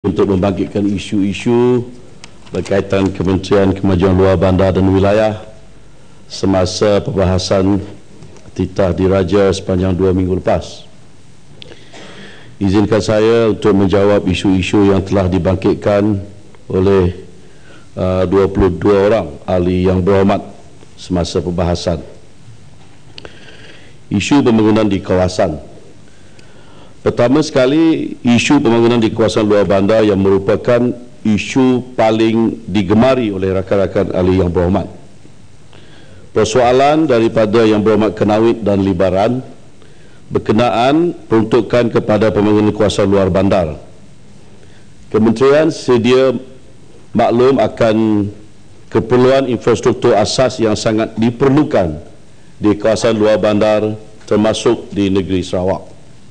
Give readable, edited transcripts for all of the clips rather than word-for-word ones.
untuk membangkitkan isu-isu berkaitan Kementerian Kemajuan Luar Bandar dan Wilayah semasa perbahasan titah diraja sepanjang 2 minggu lepas. Izinkan saya untuk menjawab isu-isu yang telah dibangkitkan oleh 22 orang ahli yang berhormat semasa perbahasan. Isu pembangunan di kawasan. Pertama sekali, isu pembangunan di kawasan luar bandar yang merupakan isu paling digemari oleh rakan-rakan ahli yang berhormat. Persoalan daripada yang berhormat Kenawit dan Libaran berkenaan peruntukan kepada pembangunan kawasan luar bandar. Kementerian sedia maklum akan keperluan infrastruktur asas yang sangat diperlukan di kawasan luar bandar termasuk di negeri Sarawak.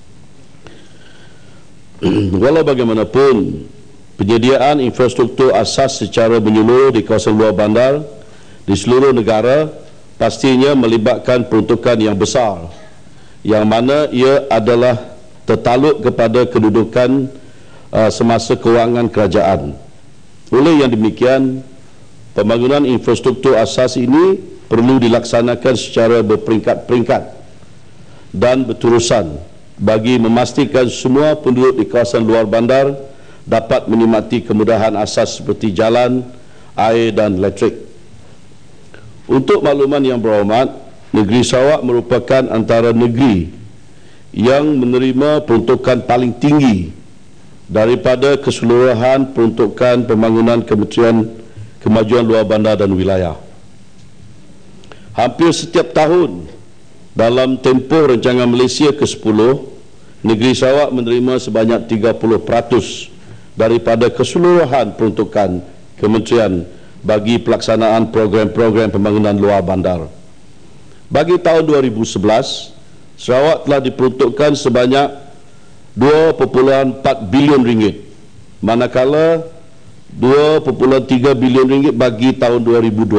Walau bagaimanapun, penyediaan infrastruktur asas secara menyeluruh di kawasan luar bandar di seluruh negara pastinya melibatkan peruntukan yang besar, yang mana ia adalah tertaluk kepada kedudukan semasa kewangan kerajaan. Oleh yang demikian, pembangunan infrastruktur asas ini perlu dilaksanakan secara berperingkat-peringkat dan berterusan bagi memastikan semua penduduk di kawasan luar bandar dapat menikmati kemudahan asas seperti jalan, air dan elektrik. Untuk makluman yang berhormat, negeri Sarawak merupakan antara negeri yang menerima peruntukan paling tinggi daripada keseluruhan peruntukan pembangunan Kementerian Kemajuan Luar Bandar dan Wilayah. Hampir setiap tahun dalam tempoh rancangan Malaysia ke-10, negeri Sarawak menerima sebanyak 30% daripada keseluruhan peruntukan kementerian bagi pelaksanaan program-program pembangunan luar bandar. Bagi tahun 2011, Sarawak telah diperuntukkan sebanyak 2.4 bilion ringgit, manakala 2.3 bilion ringgit bagi tahun 2012.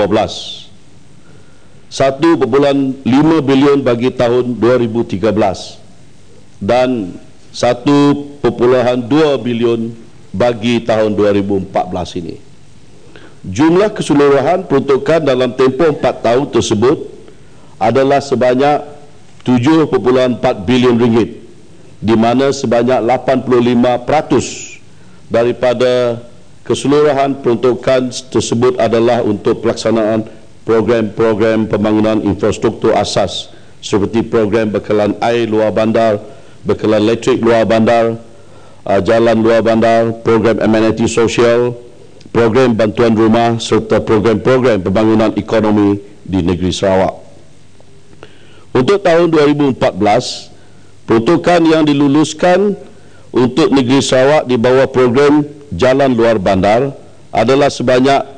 1.5 bilion bagi tahun 2013 dan 1.2 bilion bagi tahun 2014 ini. Jumlah keseluruhan peruntukan dalam tempoh 4 tahun tersebut adalah sebanyak 7.4 bilion ringgit, di mana sebanyak 85% daripada keseluruhan peruntukan tersebut adalah untuk pelaksanaan program-program pembangunan infrastruktur asas seperti program bekalan air luar bandar, bekalan elektrik luar bandar, jalan luar bandar, program ameniti sosial, program bantuan rumah serta program-program pembangunan ekonomi di negeri Sarawak. Untuk tahun 2014, peruntukan yang diluluskan untuk negeri Sarawak di bawah program jalan luar bandar adalah sebanyak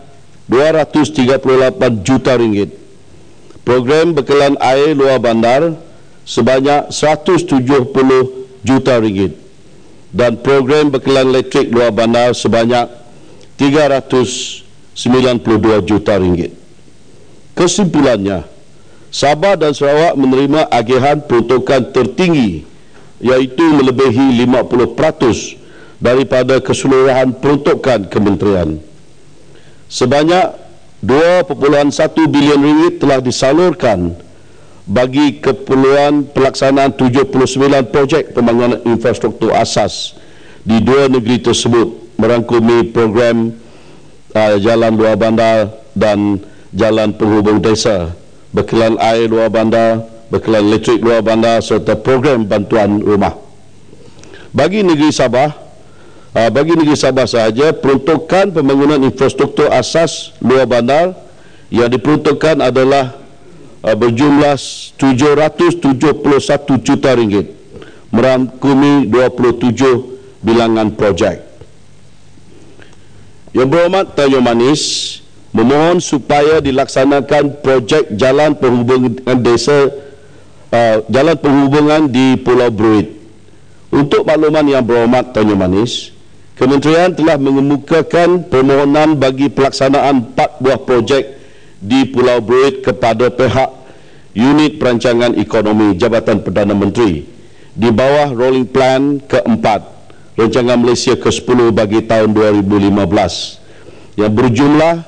238 juta ringgit. Program bekalan air luar bandar sebanyak 170 juta ringgit dan program bekalan elektrik luar bandar sebanyak 392 juta ringgit. Kesimpulannya, Sabah dan Sarawak menerima agihan peruntukan tertinggi, iaitu melebihi 50% daripada keseluruhan peruntukan kementerian. Sebanyak 2.1 bilion ringgit telah disalurkan bagi keperluan pelaksanaan 79 projek pembangunan infrastruktur asas di dua negeri tersebut, merangkumi program jalan luar bandar dan jalan penghubung desa, bekalan air luar bandar, bekalan elektrik luar bandar serta program bantuan rumah. Bagi negeri Sabah sahaja, peruntukan pembangunan infrastruktur asas luar bandar yang diperuntukkan adalah berjumlah 771 juta ringgit, merangkumi 27 bilangan projek. Yang berhormat Tan Yang Manis memohon supaya dilaksanakan projek jalan penghubungan desa, jalan penghubungan di Pulau Bruit. Untuk makluman yang berhormat Tan Yang Manis, Kementerian telah mengemukakan permohonan bagi pelaksanaan 4 buah projek di Pulau Bruit kepada pihak Unit Perancangan Ekonomi Jabatan Perdana Menteri di bawah Rolling Plan ke-4 Rancangan Malaysia ke-10 bagi tahun 2015 yang berjumlah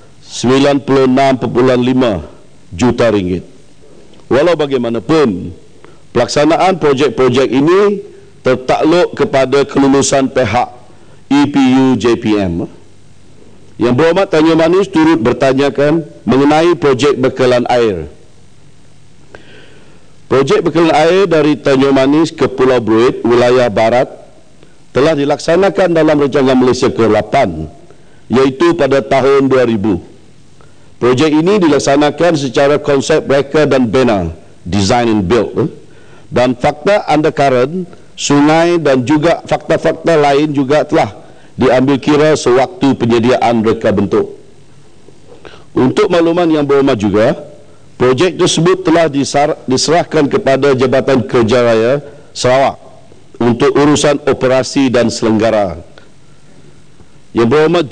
96.5 juta ringgit. Walau bagaimanapun, pelaksanaan projek-projek ini tertakluk kepada kelulusan pihak EPU JPM. Yang Berhormat Tan Johor Manis turut bertanyakan mengenai projek bekalan air. Projek bekalan air dari Tan Johor Manis ke Pulau Bruit, wilayah barat, telah dilaksanakan dalam Rancangan Malaysia ke-8, iaitu pada tahun 2000. Projek ini dilaksanakan secara konsep reka dan bina, design and build, dan fakta undercurrent, sungai dan juga fakta-fakta lain juga telah diambil kira sewaktu penyediaan reka bentuk. Untuk makluman yang berhormat juga, projek tersebut telah diserahkan kepada Jabatan Kerja Raya Sarawak untuk urusan operasi dan selenggara. Yang berhormat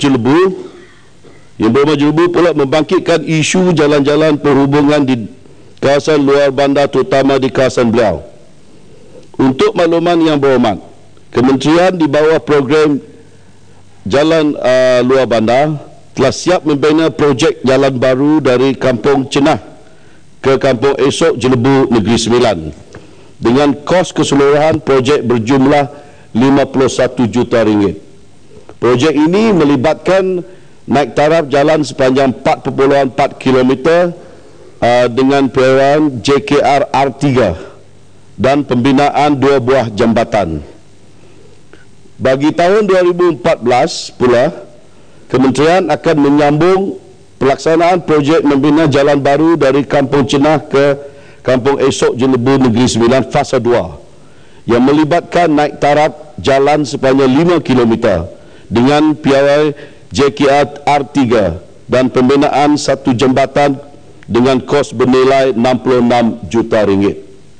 Jelebu pula membangkitkan isu jalan-jalan perhubungan di kawasan luar bandar, terutama di kawasan beliau. Untuk makluman yang berhormat, Kementerian di bawah program Jalan Luar Bandar telah siap membina projek jalan baru dari Kampung Cenah ke Kampung Esok Jelebu Negeri Sembilan dengan kos keseluruhan projek berjumlah 51 juta ringgit. Projek ini melibatkan naik taraf jalan sepanjang 4.4 km dengan pemeliharaan JKR R3 dan pembinaan 2 buah jambatan. Bagi tahun 2014 pula, Kementerian akan menyambung pelaksanaan projek membina jalan baru dari Kampung Cenah ke Kampung Esok Jelebu Negeri Sembilan fasa 2 yang melibatkan naik taraf jalan sepanjang 5 km dengan piawai JKR R3 dan pembinaan 1 jambatan dengan kos bernilai 66 juta ringgit.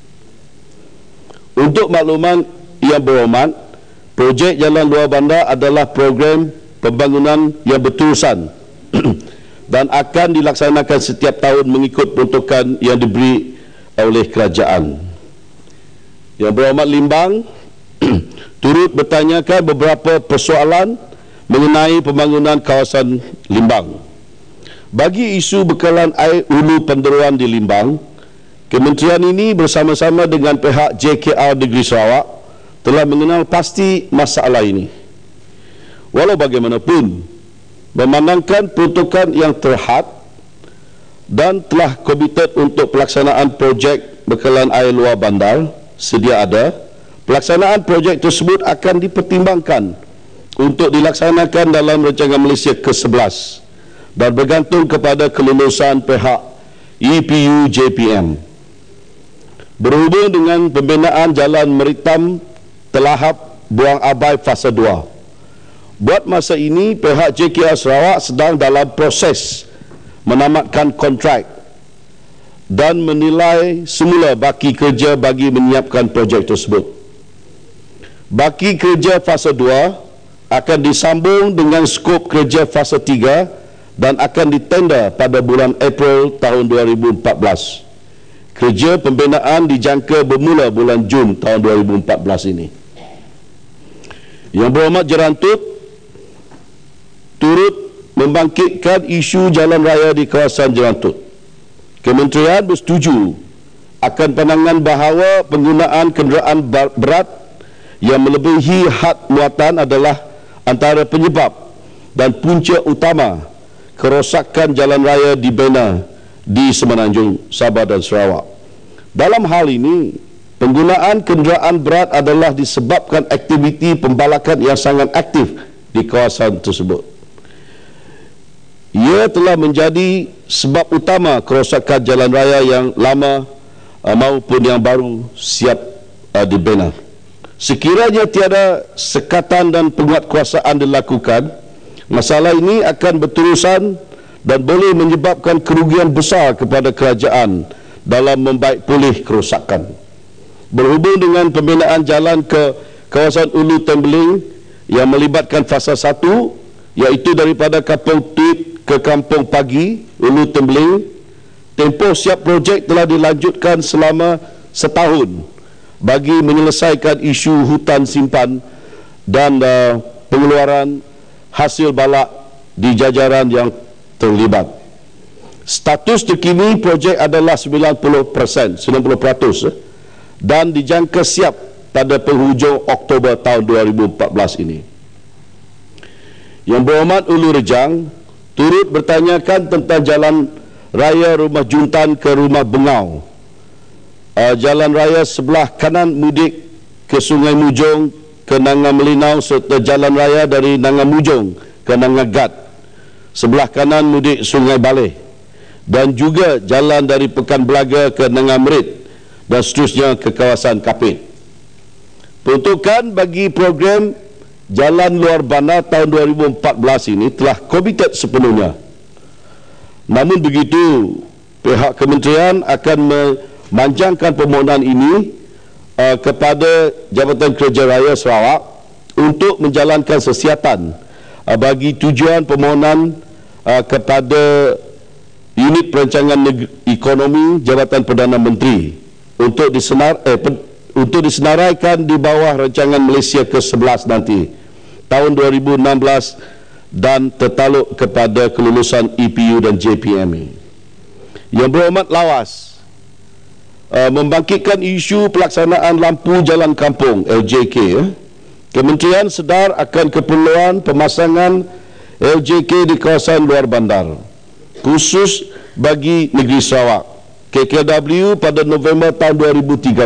Untuk makluman yang berhormat, projek jalan luar bandar adalah program pembangunan yang berterusan dan akan dilaksanakan setiap tahun mengikut peruntukan yang diberi oleh kerajaan. Yang berhormat Limbang turut bertanyakan beberapa persoalan mengenai pembangunan kawasan Limbang. Bagi isu bekalan air hulu penderuan di Limbang, kementerian ini bersama-sama dengan pihak JKR Negeri Sarawak telah mengenal pasti masalah ini. Walau bagaimanapun, memandangkan peruntukan yang terhad dan telah komited untuk pelaksanaan projek bekalan air luar bandar sedia ada, pelaksanaan projek tersebut akan dipertimbangkan untuk dilaksanakan dalam Rancangan Malaysia ke-11 dan bergantung kepada kelulusan pihak EPU JPM. Berhubung dengan pembinaan jalan Meritam Telahap Buang Abai fasa 2. Buat masa ini, pihak JKR Sarawak sedang dalam proses menamatkan kontrak dan menilai semula baki kerja bagi menyiapkan projek tersebut. Baki kerja fasa 2 akan disambung dengan skop kerja fasa 3 dan akan ditender pada bulan April tahun 2014. Kerja pembinaan dijangka bermula bulan Jun tahun 2014 ini. Yang berhormat Jerantut turut membangkitkan isu jalan raya di kawasan Jerantut. Kementerian bersetuju akan pandangan bahawa penggunaan kenderaan berat yang melebihi had muatan adalah antara penyebab dan punca utama kerosakan jalan raya dibina di Semenanjung, Sabah dan Sarawak. Dalam hal ini, penggunaan kenderaan berat adalah disebabkan aktiviti pembalakan yang sangat aktif di kawasan tersebut. Ia telah menjadi sebab utama kerosakan jalan raya yang lama maupun yang baru siap dibina. Sekiranya tiada sekatan dan penguatkuasaan dilakukan, masalah ini akan berterusan dan boleh menyebabkan kerugian besar kepada kerajaan dalam membaik pulih kerosakan. Berhubung dengan pembinaan jalan ke kawasan Ulu Tembeling yang melibatkan fasa 1, iaitu daripada Kampung Tuit ke Kampung Pagi, Ulu Tembeling, tempoh siap projek telah dilanjutkan selama setahun bagi menyelesaikan isu hutan simpan dan pengeluaran hasil balak di jajaran yang terlibat. Status terkini projek adalah 90%, dan dijangka siap pada penghujung Oktober tahun 2014 ini. Yang Berhormat Ulu Rejang turut bertanyakan tentang jalan raya Rumah Juntan ke Rumah Bengau, jalan raya sebelah kanan mudik ke Sungai Mujung ke Nanga Melinau, serta jalan raya dari Nanga Mujung ke Nanga Gat sebelah kanan mudik Sungai Baleh, dan juga jalan dari Pekan Belaga ke Nanga Merit dan seterusnya ke kawasan Kapit. Peruntukan bagi program Jalan Luar Bandar tahun 2014 ini telah komited sepenuhnya. Namun begitu, pihak kementerian akan memanjangkan permohonan ini kepada Jabatan Kerja Raya Sarawak untuk menjalankan sesiatan bagi tujuan permohonan kepada Unit Perancangan Ekonomi Jabatan Perdana Menteri untuk disenaraikan di bawah Rancangan Malaysia ke-11 nanti tahun 2016 dan tertaluk kepada kelulusan EPU dan JPMA. Yang Berhormat Lawas membangkitkan isu pelaksanaan lampu jalan kampung LJK. Kementerian sedar akan keperluan pemasangan LJK di kawasan luar bandar khusus bagi negeri Sarawak. KKW pada November tahun 2013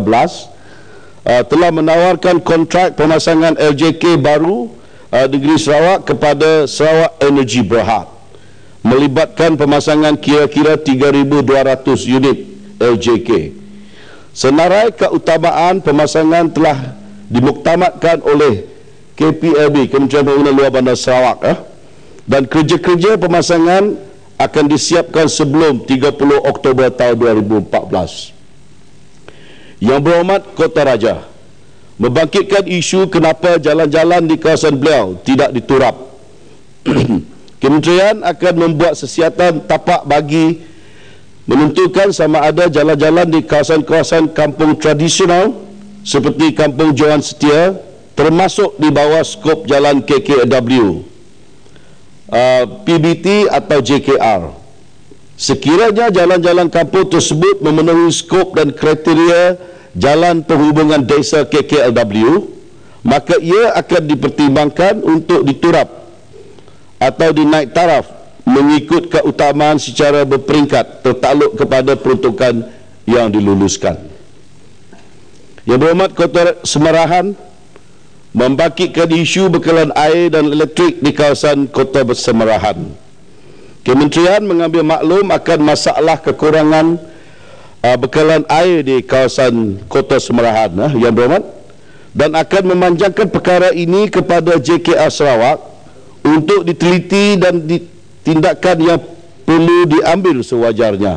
telah menawarkan kontrak pemasangan LJK baru negeri Sarawak kepada Sarawak Energy Berhad, melibatkan pemasangan kira-kira 3,200 unit LJK. Senarai keutamaan pemasangan telah dimuktamadkan oleh KPLB, Kementerian Pembangunan Luar Bandar Sarawak, dan kerja-kerja pemasangan akan disiapkan sebelum 30 Oktober tahun 2014. Yang Berhormat Kota Raja membangkitkan isu kenapa jalan-jalan di kawasan beliau tidak diturap. Kementerian akan membuat sesiatan tapak bagi menentukan sama ada jalan-jalan di kawasan-kawasan kampung tradisional seperti Kampung Johan Setia termasuk di bawah skop jalan KKW, PBT atau JKR. Sekiranya jalan-jalan kampung tersebut memenuhi skop dan kriteria jalan penghubungan desa KKLW, maka ia akan dipertimbangkan untuk diturap atau dinaik taraf mengikut keutamaan secara berperingkat tertakluk kepada peruntukan yang diluluskan. Yang Berhormat Kota Semarahan membangkitkan isu bekalan air dan elektrik di kawasan Kota Semarahan. Kementerian mengambil maklum akan masalah kekurangan bekalan air di kawasan Kota Semarahan, Yang Berhormat, dan akan memanjangkan perkara ini kepada JKR Sarawak untuk diteliti dan tindakan yang perlu diambil sewajarnya.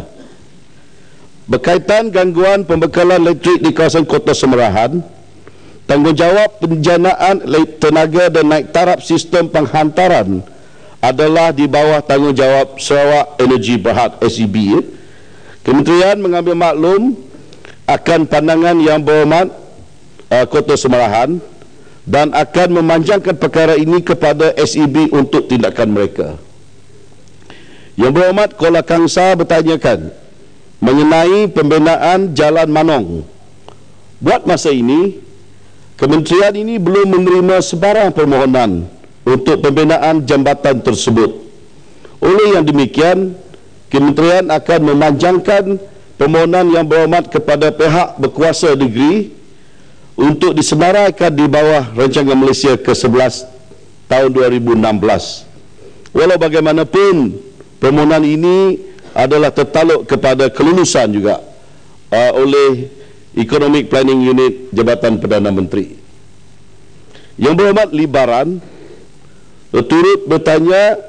Berkaitan gangguan pembekalan elektrik di kawasan Kota Semarahan, tanggungjawab penjanaan tenaga dan naik taraf sistem penghantaran adalah di bawah tanggungjawab Sarawak Energy Berhad SEB. Kementerian mengambil maklum akan pandangan Yang Berhormat Kota Semarahan dan akan memanjangkan perkara ini kepada SEB untuk tindakan mereka. Yang Berhormat Kuala Kangsar bertanyakan mengenai pembinaan Jalan Manong. Buat masa ini, kementerian ini belum menerima sebarang permohonan untuk pembinaan jambatan tersebut. Oleh yang demikian, kementerian akan memanjangkan permohonan Yang Berhormat kepada pihak berkuasa negeri untuk disenaraikan di bawah Rancangan Malaysia ke-11 tahun 2016. Walau bagaimanapun, permohonan ini adalah tertaluk kepada kelulusan juga oleh Economic Planning Unit Jabatan Perdana Menteri. Yang Berhormat Libaran turut bertanya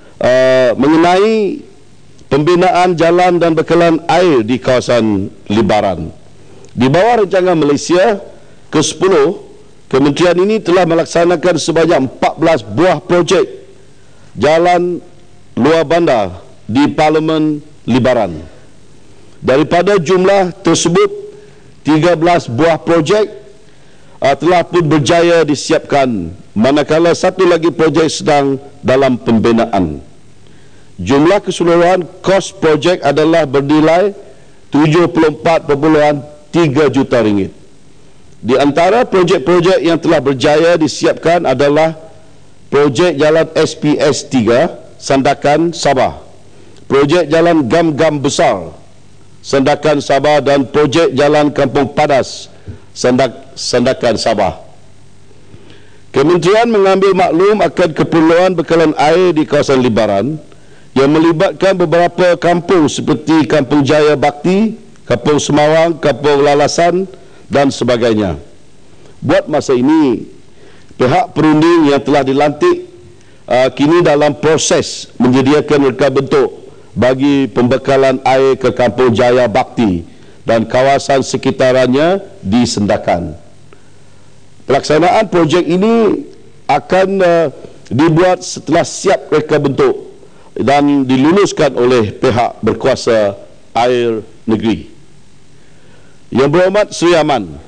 mengenai pembinaan jalan dan bekalan air di kawasan Libaran. Di bawah Rancangan Malaysia ke-10, kementerian ini telah melaksanakan sebanyak 14 buah projek jalan luar bandar di Parlimen Libaran. Daripada jumlah tersebut, 13 buah projek telah pun berjaya disiapkan manakala satu lagi projek sedang dalam pembinaan. Jumlah keseluruhan kos projek adalah bernilai 74.3 juta ringgit. Di antara projek-projek yang telah berjaya disiapkan adalah projek Jalan SPS 3 Sandakan Sabah, projek Jalan Gam-Gam Besar Sandakan Sabah dan projek Jalan Kampung Padas Sandakan Sabah. Kementerian mengambil maklum akan keperluan bekalan air di kawasan Libaran yang melibatkan beberapa kampung seperti Kampung Jaya Bakti, Kampung Semawang, Kampung Lalasan dan sebagainya. Buat masa ini, pihak perunding yang telah dilantik kini dalam proses menyediakan reka bentuk bagi pembekalan air ke Kampung Jaya Bakti dan kawasan sekitarannya di Sandakan. Pelaksanaan projek ini akan dibuat setelah siap reka bentuk dan diluluskan oleh pihak berkuasa air negeri. Yang berhormat Sri Aman.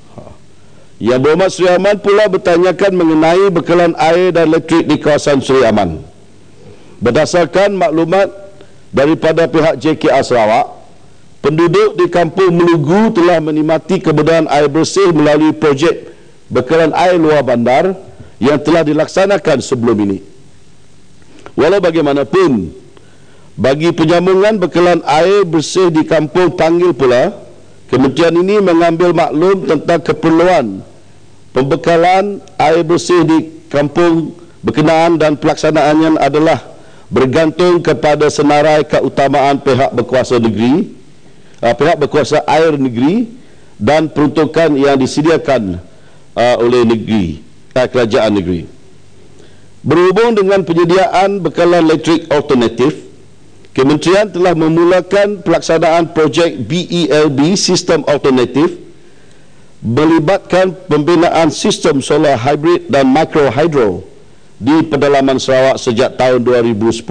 Yang berhormat Sri Aman pula bertanyakan mengenai bekalan air dan elektrik di kawasan Sri Aman. Berdasarkan maklumat daripada pihak JKR Sarawak, penduduk di Kampung Melugu telah menikmati kemudahan air bersih melalui projek bekalan air luar bandar yang telah dilaksanakan sebelum ini. Walau bagaimanapun, bagi penyambungan bekalan air bersih di Kampung Tanggil pula, kementerian ini mengambil maklum tentang keperluan pembekalan air bersih di kampung berkenaan dan pelaksanaannya adalah bergantung kepada senarai keutamaan pihak berkuasa negeri, pihak berkuasa air negeri dan peruntukan yang disediakan oleh negeri, kerajaan negeri. Berhubung dengan penyediaan bekalan elektrik alternatif, kementerian telah memulakan pelaksanaan projek BELB Sistem Alternatif melibatkan pembinaan sistem solar hybrid dan micro hydro di pedalaman Sarawak sejak tahun 2010.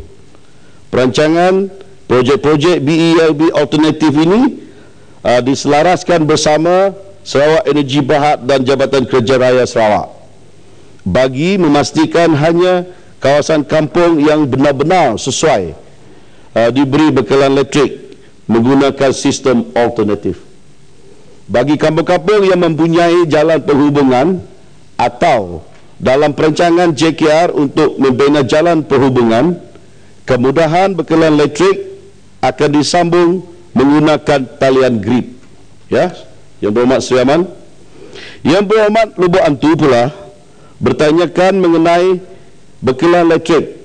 Perancangan projek-projek BELB Alternatif ini diselaraskan bersama Sarawak Energy Berhad dan Jabatan Kerja Raya Sarawak bagi memastikan hanya kawasan kampung yang benar-benar sesuai diberi bekalan elektrik menggunakan sistem alternatif. Bagi kampung-kampung yang mempunyai jalan penghubungan atau dalam perancangan JKR untuk membina jalan penghubungan, kemudahan bekalan elektrik akan disambung menggunakan talian grip. Ya, Yang berhormat Sri Aman. Yang berhormat Lubuk Antu pula bertanyakan mengenai bekalan elektrik,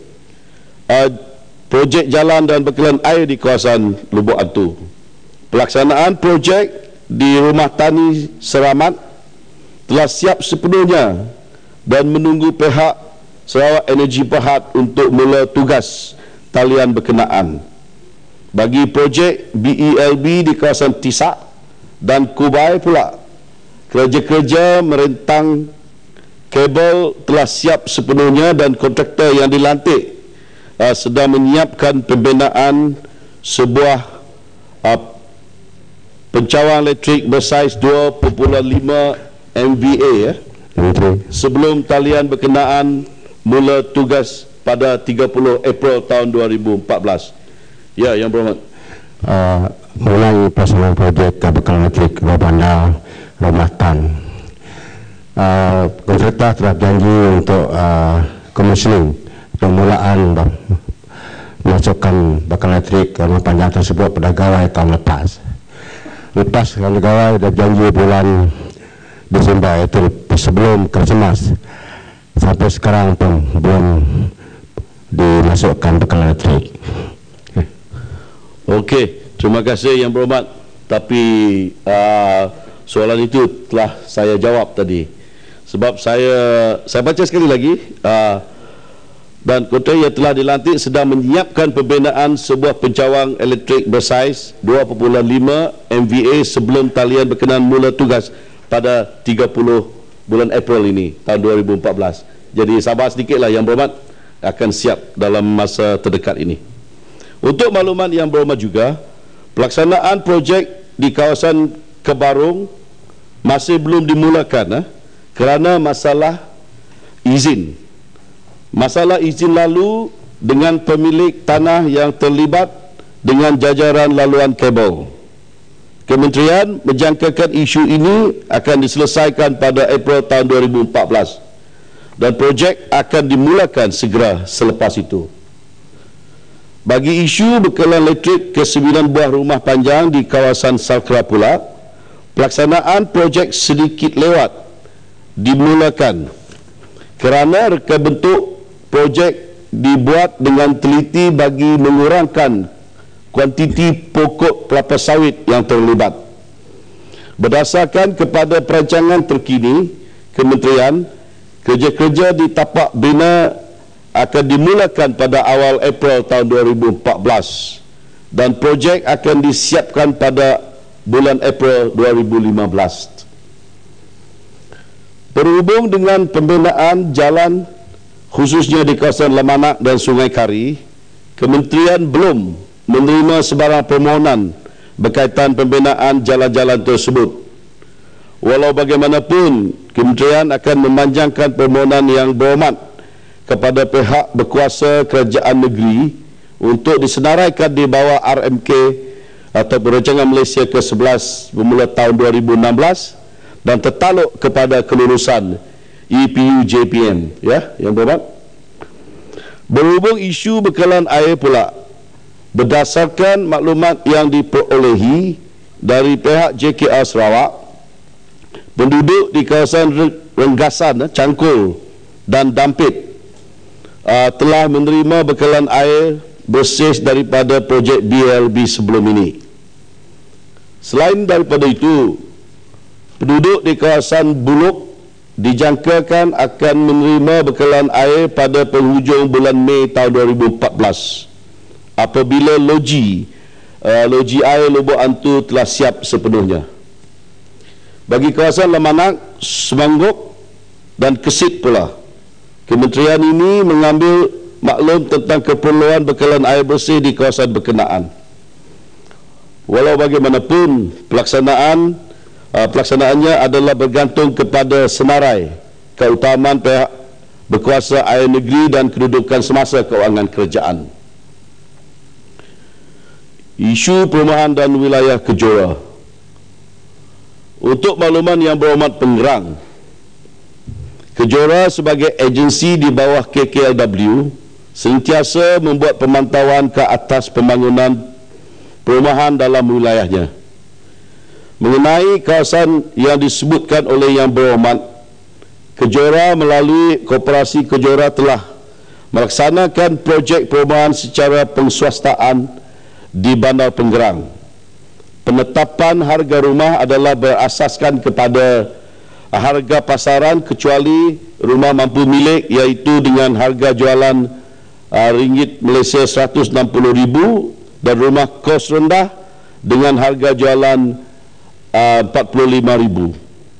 projek jalan dan bekalan air di kawasan Lubuk Antu. Pelaksanaan projek di Rumah Tani Seramat telah siap sepenuhnya dan menunggu pihak Sarawak Energy Berhad untuk mula tugas talian berkenaan. Bagi projek BELB di kawasan Tisak dan Kubai pula, kerja-kerja merentang kabel telah siap sepenuhnya dan kontraktor yang dilantik sedang menyiapkan pembinaan sebuah pencawang elektrik bersaiz 2.5 MVA sebelum talian berkenaan mula tugas pada 30 April tahun 2014. Ya, Yang berhormat. Mengenai pelaksanaan projek bekalan elektrik luar bandar Rumah Tan, kontraktor telah janji untuk commissioning pemulaan memasukkan bekalan elektrik ke rumah panjang tersebut pada gawai tahun lepas. Kalau gawai dah janji bulan Disember, itu sebelum Krismas, sampai sekarang pun belum dimasukkan bekalan elektrik. Okey, terima kasih Yang berhormat. Tapi soalan itu telah saya jawab tadi. Sebab saya baca sekali lagi, dan kontraktor yang telah dilantik sedang menyiapkan pembinaan sebuah pencawang elektrik bersaiz 2.5 MVA sebelum talian berkenaan mula tugas pada 30 bulan April ini tahun 2014. Jadi sabar sedikitlah Yang berhormat, akan siap dalam masa terdekat ini. Untuk makluman Yang berhormat juga, pelaksanaan projek di kawasan Kebarung masih belum dimulakan kerana masalah izin. Masalah izin lalu dengan pemilik tanah yang terlibat dengan jajaran laluan kabel. Kementerian menjangkakan isu ini akan diselesaikan pada April tahun 2014 dan projek akan dimulakan segera selepas itu. Bagi isu bekalan elektrik ke 9 buah rumah panjang di kawasan Salkra pula, pelaksanaan projek sedikit lewat dimulakan kerana reka bentuk projek dibuat dengan teliti bagi mengurangkan kuantiti pokok kelapa sawit yang terlibat. Berdasarkan kepada perancangan terkini Kementerian, kerja-kerja di tapak bina akan dimulakan pada awal April tahun 2014 dan projek akan disiapkan pada bulan April 2015. Berhubung dengan pembinaan jalan khususnya di kawasan Lamanak dan Sungai Kari, Kementerian belum menerima sebarang permohonan berkaitan pembinaan jalan-jalan tersebut. Walau bagaimanapun, Kementerian akan memanjangkan permohonan yang berhormat kepada pihak berkuasa kerajaan negeri untuk disenaraikan di bawah RMK atau Rancangan Malaysia ke-11 bermula tahun 2016 dan tertaluk kepada kelulusan EPU JPM, ya, yang berhormat. Berhubung isu bekalan air pula, berdasarkan maklumat yang diperolehi dari pihak JKR Sarawak, penduduk di kawasan Renggasan, Cangkul dan Dampit telah menerima bekalan air bersih daripada projek BLB sebelum ini. Selain daripada itu, penduduk di kawasan Buluk dijangkakan akan menerima bekalan air pada penghujung bulan Mei tahun 2014 apabila loji air Lubuk Antu telah siap sepenuhnya. Bagi kawasan Lamanak, Semangguk dan Kesit pula, Kementerian ini mengambil maklum tentang keperluan bekalan air bersih di kawasan berkenaan. Walau bagaimanapun, pelaksanaannya adalah bergantung kepada senarai keutamaan pihak berkuasa air negeri dan kedudukan semasa kewangan kerajaan. Isu perumahan dan wilayah Kejora. Untuk makluman yang berhormat pengerang, Kejora sebagai agensi di bawah KKLW sentiasa membuat pemantauan ke atas pembangunan perumahan dalam wilayahnya. Mengenai kawasan yang disebutkan oleh yang berhormat, Kejora melalui Koperasi Kejora telah melaksanakan projek perumahan secara penswastaan di Bandar Pengerang. Penetapan harga rumah adalah berasaskan kepada harga pasaran kecuali rumah mampu milik, iaitu dengan harga jualan ringgit Malaysia 160,000 dan rumah kos rendah dengan harga jualan 45,000.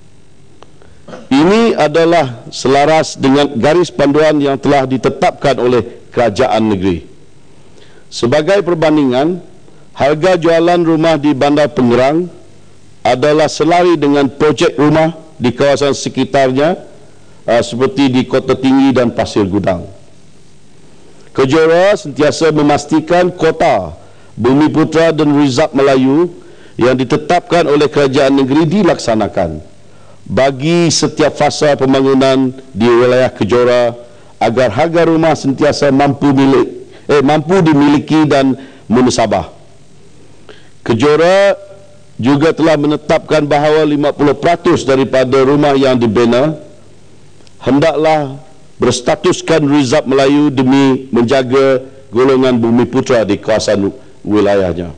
Ini adalah selaras dengan garis panduan yang telah ditetapkan oleh kerajaan negeri. Sebagai perbandingan, harga jualan rumah di Bandar Pengerang adalah selari dengan projek rumah di kawasan sekitarnya seperti di Kota Tinggi dan Pasir Gudang. Kejora sentiasa memastikan kota Bumiputera dan Rizab Melayu yang ditetapkan oleh kerajaan negeri dilaksanakan bagi setiap fasa pembangunan di wilayah Kejora agar harga rumah sentiasa mampu dimiliki dan munasabah. Kejora juga telah menetapkan bahawa 50% daripada rumah yang dibina hendaklah berstatuskan Rizab Melayu demi menjaga golongan Bumiputera di kawasan wilayahnya.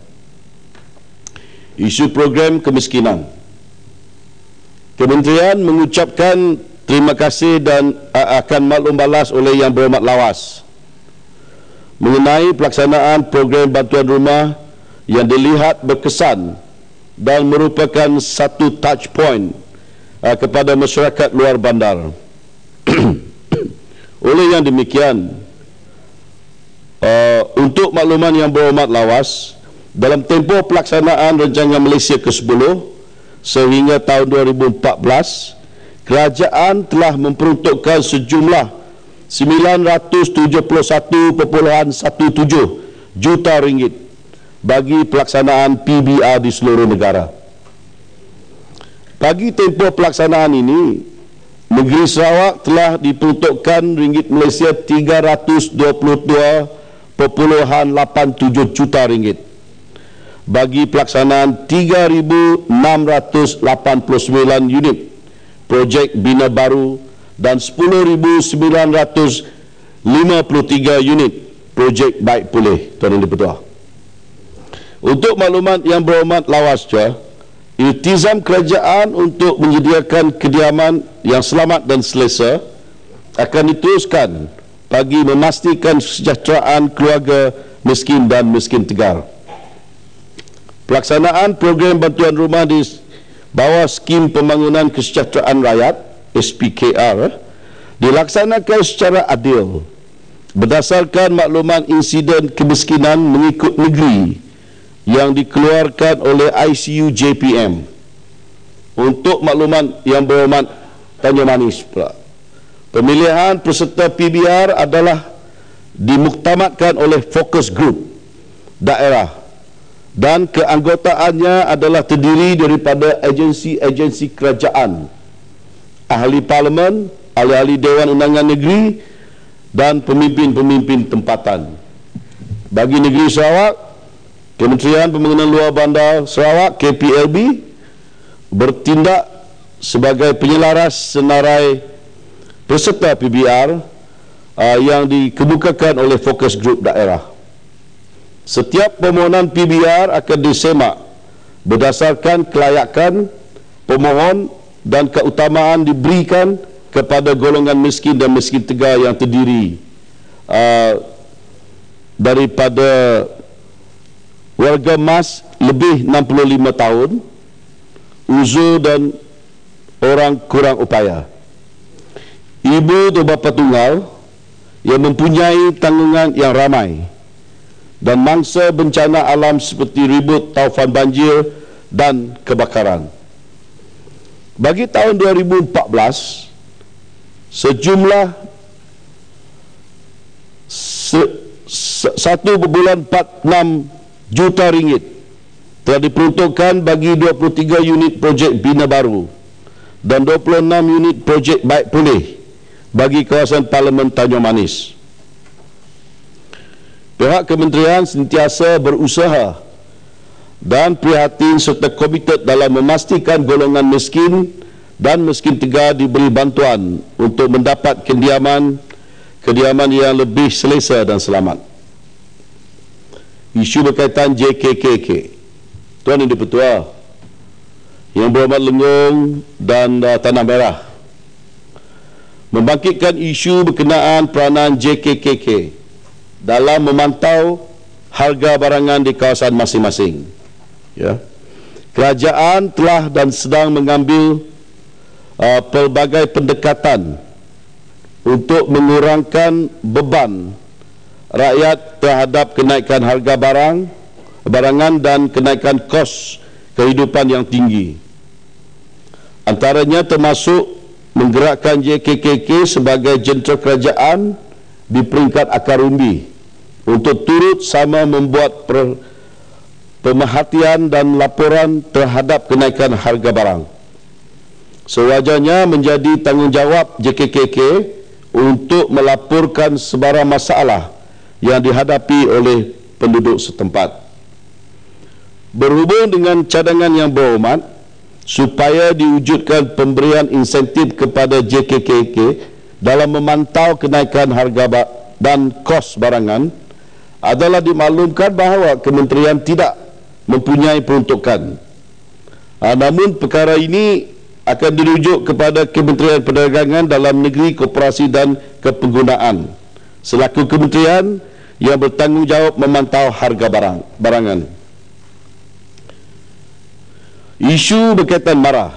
Isu program kemiskinan. Kementerian mengucapkan terima kasih dan akan maklum balas oleh Yang Berhormat Lawas mengenai pelaksanaan program bantuan rumah yang dilihat berkesan dan merupakan satu touch point kepada masyarakat luar bandar. Oleh yang demikian, untuk makluman Yang Berhormat Lawas, dalam tempoh pelaksanaan Rancangan Malaysia ke-10 sehingga tahun 2014, kerajaan telah memperuntukkan sejumlah 971.17 juta ringgit bagi pelaksanaan PBR di seluruh negara. Bagi tempoh pelaksanaan ini, negeri Sarawak telah diperuntukkan ringgit Malaysia 322.87 juta ringgit bagi pelaksanaan 3,689 unit projek bina baru dan 10,953 unit projek baik pulih, Tuan Yang Di-Pertua. Untuk maklumat yang berhormat lawas jua, iltizam kerajaan untuk menyediakan kediaman yang selamat dan selesa akan diteruskan bagi memastikan kesejahteraan keluarga miskin dan miskin tegar. Pelaksanaan program bantuan rumah di bawah Skim Pembangunan Kesejahteraan Rakyat SPKR dilaksanakan secara adil berdasarkan makluman insiden kemiskinan mengikut negeri yang dikeluarkan oleh ICU JPM. Untuk makluman yang berhormat Tanya Manis pula, pemilihan peserta PBR adalah dimuktamadkan oleh fokus group daerah dan keanggotaannya adalah terdiri daripada agensi-agensi kerajaan, ahli parlimen, ahli-ahli Dewan Undangan Negeri dan pemimpin-pemimpin tempatan. Bagi negeri Sarawak, Kementerian Pembangunan Luar Bandar Sarawak KPLB bertindak sebagai penyelaras senarai peserta PBR yang dikemukakan oleh fokus group daerah. Setiap permohonan PBR akan disemak berdasarkan kelayakan pemohon dan keutamaan diberikan kepada golongan miskin dan miskin tegar yang terdiri daripada warga emas lebih 65 tahun, uzur dan orang kurang upaya, ibu atau bapa tunggal yang mempunyai tanggungan yang ramai, dan mangsa bencana alam seperti ribut, taufan banjir dan kebakaran. Bagi tahun 2014, sejumlah 1,46 juta ringgit telah diperuntukkan bagi 23 unit projek bina baru dan 26 unit projek baik pulih bagi kawasan Parlimen Tanjung Manis. Pihak kementerian sentiasa berusaha dan prihatin serta komited dalam memastikan golongan miskin dan miskin tegar diberi bantuan untuk mendapat kediaman yang lebih selesa dan selamat. Isu berkaitan JKKK, Tuan Yang Di-Pertua, Yang Berhormat Lenggong dan Tanah Merah membangkitkan isu berkenaan peranan JKKK dalam memantau harga barangan di kawasan masing-masing. Ya. Kerajaan telah dan sedang mengambil pelbagai pendekatan untuk mengurangkan beban rakyat terhadap kenaikan harga barangan dan kenaikan kos kehidupan yang tinggi. Antaranya termasuk menggerakkan JKKK sebagai jentera kerajaan di peringkat akar umbi untuk turut sama membuat pemerhatian dan laporan terhadap kenaikan harga barang. Sewajarnya menjadi tanggungjawab JKKK untuk melaporkan sebarang masalah yang dihadapi oleh penduduk setempat. Berhubung dengan cadangan yang berhormat, supaya diwujudkan pemberian insentif kepada JKKK dalam memantau kenaikan harga dan kos barangan, adalah dimaklumkan bahawa kementerian tidak mempunyai peruntukan. Namun perkara ini akan dirujuk kepada Kementerian Perdagangan Dalam Negeri, Koperasi dan Kepenggunaan selaku kementerian yang bertanggungjawab memantau harga barangan. Isu berkaitan MARA,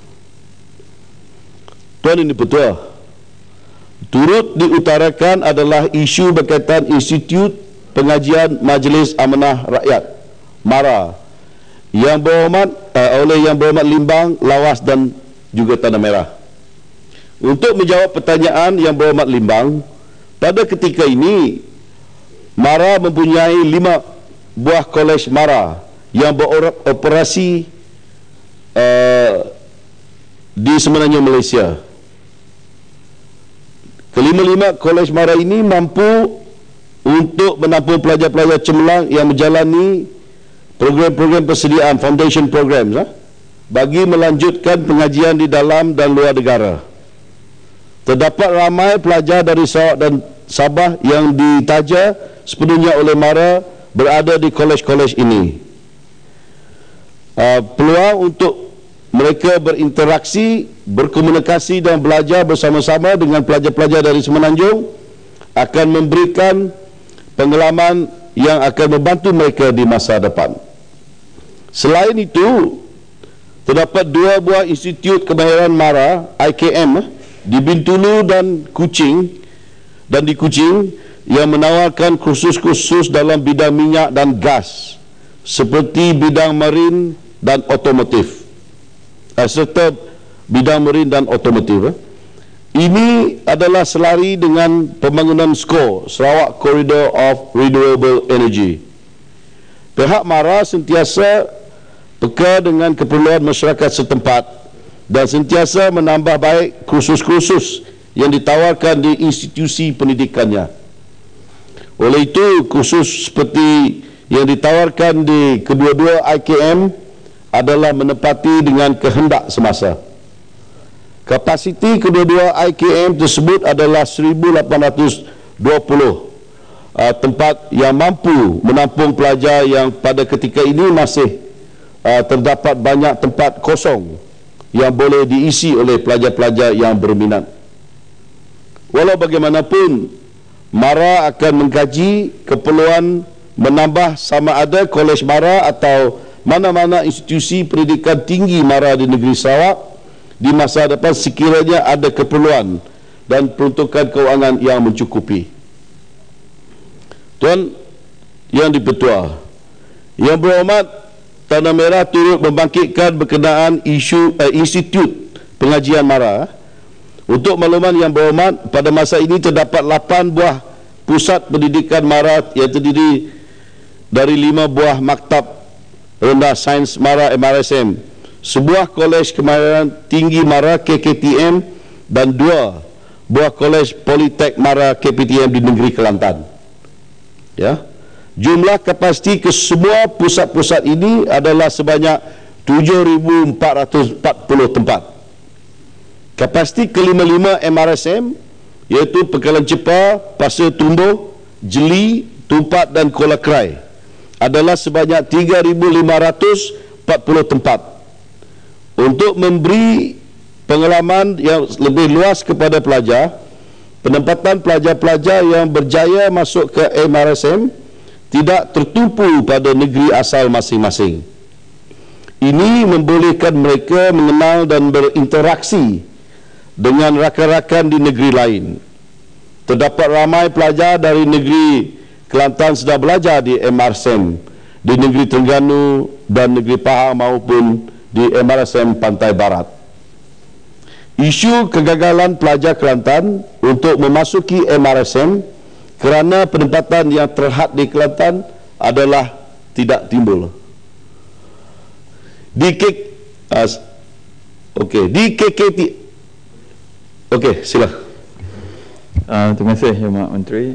Tuan Yang Di-Pertua, turut diutarakan adalah isu berkaitan Institut Pengajian Majlis Amanah Rakyat MARA yang berhormat oleh Yang Berhormat Limbang, Lawas dan juga Tanah Merah. Untuk menjawab pertanyaan Yang Berhormat Limbang, pada ketika ini MARA mempunyai 5 buah kolej MARA yang beroperasi di Semenanjung Malaysia. Kelima-lima kolej MARA ini mampu untuk menampung pelajar-pelajar cemerlang yang menjalani program-program persediaan foundation programs bagi melanjutkan pengajian di dalam dan luar negara. Terdapat ramai pelajar dari Sarawak dan Sabah yang ditaja sepenuhnya oleh MARA berada di kolej-kolej ini. Peluang untuk mereka berinteraksi, berkomunikasi dan belajar bersama-sama dengan pelajar-pelajar dari Semenanjung akan memberikan pengalaman yang akan membantu mereka di masa depan. Selain itu, terdapat 2 buah institut kemahiran MARA, IKM, di Bintulu dan di Kuching yang menawarkan kursus-kursus dalam bidang minyak dan gas seperti bidang marin dan otomotif serta bidang marin dan otomotif. Ini adalah selari dengan pembangunan SCORE, Sarawak Corridor of Renewable Energy. Pihak MARA sentiasa peka dengan keperluan masyarakat setempat dan sentiasa menambah baik kursus-kursus yang ditawarkan di institusi pendidikannya. Oleh itu, kursus seperti yang ditawarkan di kedua-dua IKM adalah menepati dengan kehendak semasa. Kapasiti kedua-dua IKM tersebut adalah 1,820 tempat yang mampu menampung pelajar yang pada ketika ini masih terdapat banyak tempat kosong yang boleh diisi oleh pelajar-pelajar yang berminat. Walau bagaimanapun, MARA akan mengkaji keperluan menambah sama ada kolej MARA atau mana-mana institusi pendidikan tinggi MARA di negeri Sarawak di masa depan sekiranya ada keperluan dan peruntukan kewangan yang mencukupi. Tuan Yang di-Pertua, Yang Berhormat, Tanah Merah turut membangkitkan berkenaan isu institut pengajian MARA. Untuk makluman Yang Berhormat, pada masa ini terdapat 8 buah pusat pendidikan MARA yang terdiri dari 5 buah maktab rendah sains MARA MRSM, sebuah kolej kemahiran tinggi MARA KKTM dan 2 buah kolej Politek MARA KPTM di negeri Kelantan. Ya. Jumlah kapasiti ke semua pusat-pusat ini adalah sebanyak 7,440 tempat. Kapasiti kelima-lima MRSM iaitu Pekalan Cepa, Pasir Tumbuh, Jeli, Tumpat dan Kuala Krai adalah sebanyak 3,540 tempat. Untuk memberi pengalaman yang lebih luas kepada pelajar, penempatan pelajar-pelajar yang berjaya masuk ke MRSM tidak tertumpu pada negeri asal masing-masing. Ini membolehkan mereka mengenal dan berinteraksi dengan rakan-rakan di negeri lain. Terdapat ramai pelajar dari negeri Kelantan sedang belajar di MRSM di negeri Terengganu dan negeri Pahang maupun di MRSM Pantai Barat. Isu kegagalan pelajar Kelantan untuk memasuki MRSM kerana penempatan yang terhad di Kelantan adalah tidak timbul. Di KKT. Okey, sila. Terima kasih Yang Berhormat Menteri.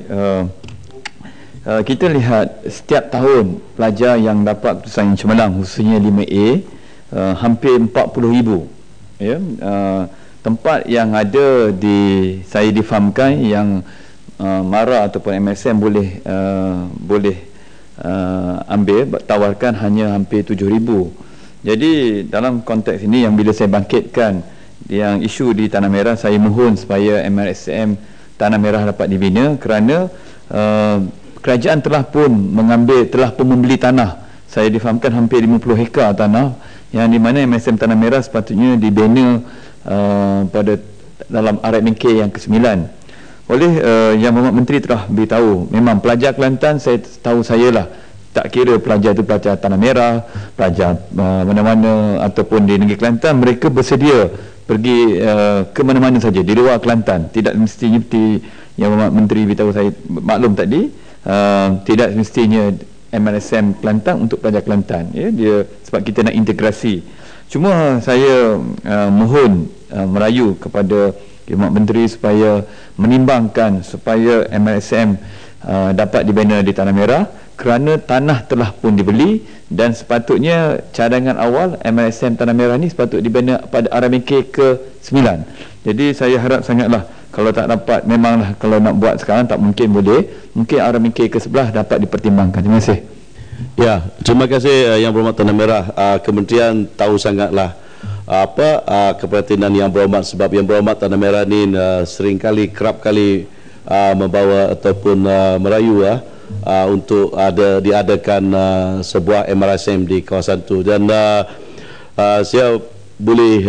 Kita lihat setiap tahun pelajar yang dapat keputusan yang cemerlang khususnya 5A hampir 40,000. Ya, tempat yang ada di saya difahamkan yang MARA ataupun MSM boleh ambil tawarkan hanya hampir 7,000. Jadi dalam konteks ini yang bila saya bangkitkan yang isu di Tanah Merah, saya mohon supaya MRSM Tanah Merah dapat dibina kerana kerajaan telah pun membeli tanah. Saya difahamkan hampir 50 hektar tanah yang di mana MSM Tanah Merah sepatutnya dibina pada dalam RMK yang ke-9. Oleh Yang Berhormat Menteri telah beritahu, memang pelajar Kelantan saya tahu sayalah, tak kira pelajar itu pelajar Tanah Merah, pelajar mana-mana ataupun di negeri Kelantan, mereka bersedia pergi ke mana-mana saja di luar Kelantan. Tidak mestinya seperti yang Menteri beritahu saya maklum tadi, tidak semestinya MRSM Kelantan untuk pelajar Kelantan, ya, dia sebab kita nak integrasi. Cuma saya mohon merayu kepada Khidmat Menteri supaya menimbangkan supaya MRSM dapat dibina di Tanah Merah, kerana tanah telah pun dibeli dan sepatutnya cadangan awal MRSM Tanah Merah ni sepatutnya dibina pada RMK ke-9. Jadi saya harap sangatlah, kalau tak dapat, memanglah kalau nak buat sekarang tak mungkin boleh, mungkin RMK ke-11 dapat dipertimbangkan. Terima kasih. Ya, terima kasih Yang Berhormat Tanah Merah. Kementerian tahu sangatlah keprihatinan Yang Berhormat, sebab Yang Berhormat Tanah Merah ni kerap kali membawa ataupun merayu untuk diadakan sebuah MRSM di kawasan itu. Dan saya boleh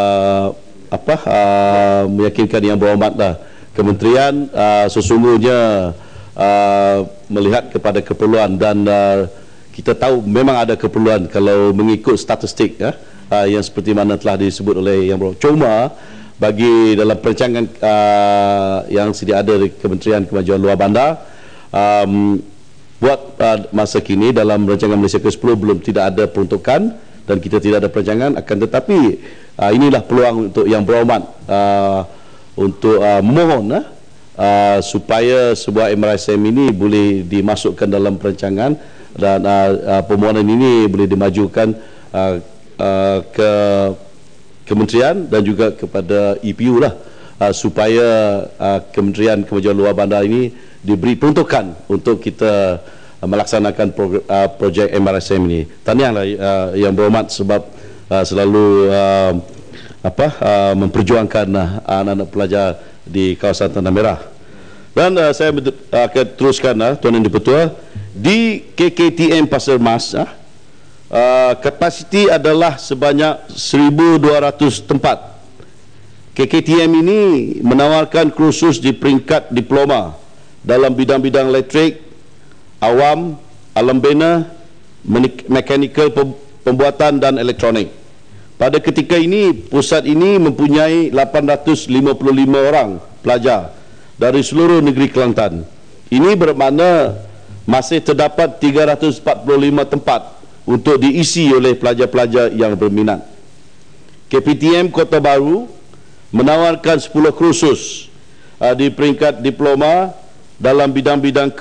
meyakinkan Yang Berhormat kementerian sesungguhnya melihat kepada keperluan, dan kita tahu memang ada keperluan kalau mengikut statistik yang seperti mana telah disebut oleh Yang Berhormat. Cuma bagi dalam perancangan yang sedia ada di Kementerian Kemajuan Luar Bandar, buat masa kini dalam rancangan Malaysia ke-10 belum tidak ada peruntukan dan kita tidak ada perancangan, akan tetapi inilah peluang untuk Yang Berhormat untuk memohon supaya sebuah MRSM ini boleh dimasukkan dalam perancangan, dan permohonan ini boleh dimajukan ke Kementerian dan juga kepada EPU supaya Kementerian Kemajuan Luar Bandar ini diberi peruntukan untuk kita melaksanakan projek MRSM ini. Tahniahlah Yang Berhormat sebab selalu memperjuangkan anak-anak pelajar di kawasan Tanah Merah. Dan saya akan teruskan Tuan Yang Di-Pertua, di KKTM Pasir Mas kapasiti adalah sebanyak 1,200 tempat. KKTM ini menawarkan kursus di peringkat diploma dalam bidang-bidang elektrik, awam, alam bina, mekanikal pembuatan dan elektronik. Pada ketika ini, pusat ini mempunyai 855 orang pelajar dari seluruh negeri Kelantan. Ini bermakna masih terdapat 345 tempat untuk diisi oleh pelajar-pelajar yang berminat. KPTM Kota Baru menawarkan 10 kursus di peringkat diploma dalam bidang-bidang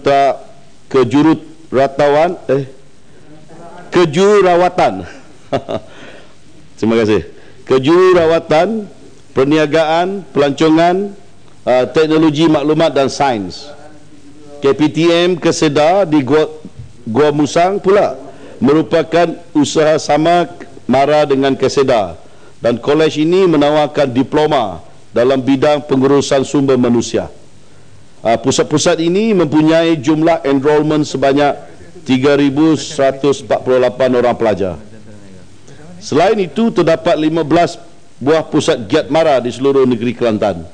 kejururawatan terima kasih, kejururawatan, perniagaan, pelancongan, teknologi maklumat dan sains. KPTM Kesedah di Gua Musang pula merupakan usaha sama mara dengan Kesedah, dan kolej ini menawarkan diploma dalam bidang pengurusan sumber manusia. Pusat-pusat ini mempunyai jumlah enrolment sebanyak 3,148 orang pelajar. Selain itu, terdapat 15 buah pusat giat mara di seluruh negeri Kelantan,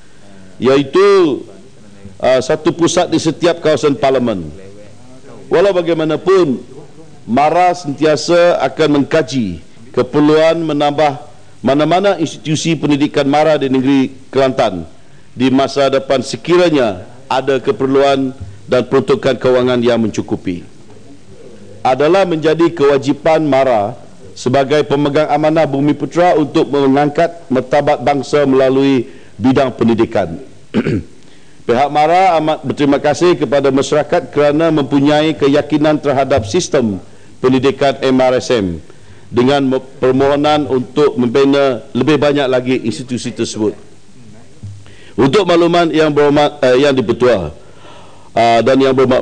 iaitu satu pusat di setiap kawasan parlimen. Walau bagaimanapun, MARA sentiasa akan mengkaji keperluan menambah mana-mana institusi pendidikan MARA di negeri Kelantan di masa depan sekiranya ada keperluan dan peruntukan kewangan yang mencukupi. Adalah menjadi kewajipan MARA sebagai pemegang amanah Bumiputera untuk mengangkat martabat bangsa melalui bidang pendidikan. Pihak MARA amat berterima kasih kepada masyarakat kerana mempunyai keyakinan terhadap sistem pendidikan MRSM dengan permohonan untuk membina lebih banyak lagi institusi tersebut. Untuk makluman Yang Berhormat Yang Di-Pertua dan Yang Berhormat,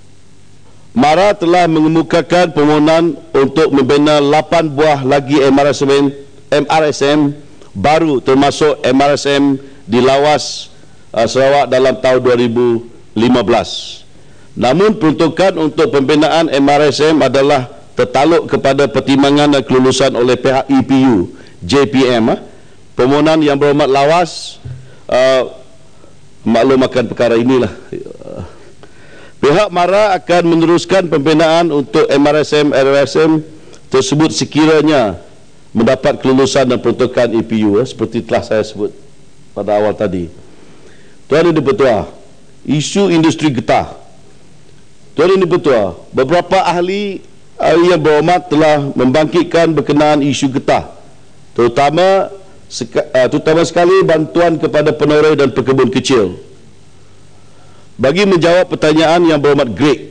MARA telah mengemukakan permohonan untuk membina 8 buah lagi MRSM baru, termasuk MRSM di Lawas, Sarawak dalam tahun 2015. Namun peruntukan untuk pembinaan MRSM adalah tertaluk kepada pertimbangan dan kelulusan oleh pihak EPU, JPM. Permohonan Yang Berhormat Lawas maklumkan perkara inilah. Pihak MARA akan meneruskan pembinaan untuk MRSM, RSM tersebut sekiranya mendapat kelulusan dan peruntukan EPU seperti telah saya sebut pada awal tadi. Tuan dan Dipertua, isu industri getah. Tuan dan Dipertua, beberapa ahli yang berhormat telah membangkitkan berkenaan isu getah, terutama sekali bantuan kepada penoreh dan pekebun kecil. Bagi menjawab pertanyaan yang berhormat Greg,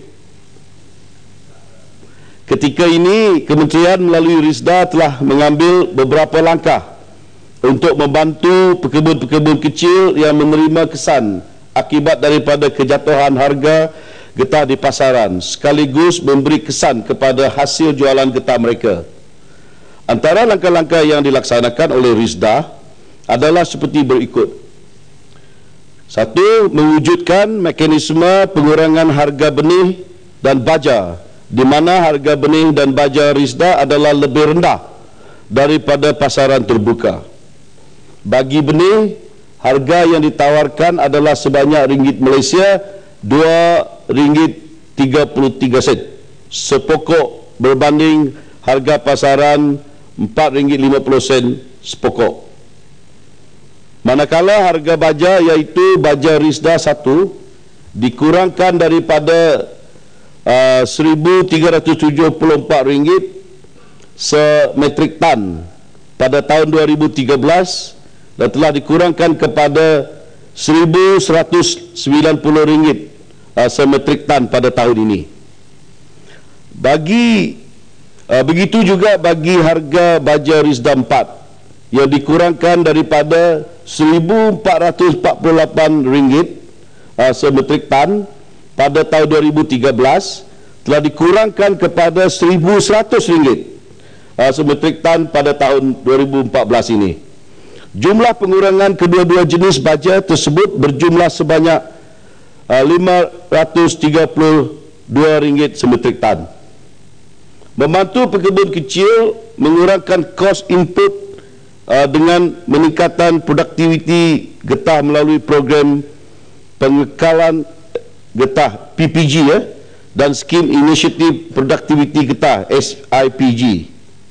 ketika ini Kementerian melalui RISDA telah mengambil beberapa langkah untuk membantu pekebun-pekebun kecil yang menerima kesan akibat daripada kejatuhan harga getah di pasaran, sekaligus memberi kesan kepada hasil jualan getah mereka. Antara langkah-langkah yang dilaksanakan oleh RISDA adalah seperti berikut. 1. Mewujudkan mekanisme pengurangan harga benih dan baja, di mana harga benih dan baja RISDA adalah lebih rendah daripada pasaran terbuka. Bagi benih, harga yang ditawarkan adalah sebanyak ringgit Malaysia RM2.33 sepokok berbanding harga pasaran RM4.50 sepokok. Manakala harga baja iaitu baja RISDA 1 dikurangkan daripada RM1,374 semetrik tan pada tahun 2013 dan telah dikurangkan kepada RM1,190 semetrik tan pada tahun ini. Begitu juga bagi harga baja RISDA 4 yang dikurangkan daripada RM1,448 semetrik tan pada tahun 2013 telah dikurangkan kepada RM1,100 semetrik tan pada tahun 2014 ini. Jumlah pengurangan kedua-dua jenis baja tersebut berjumlah sebanyak RM532 semetrik tan. Membantu pekebun kecil mengurangkan kos input dengan meningkatkan produktiviti getah melalui program pengekalan getah PPG dan skim inisiatif produktiviti getah SIPG.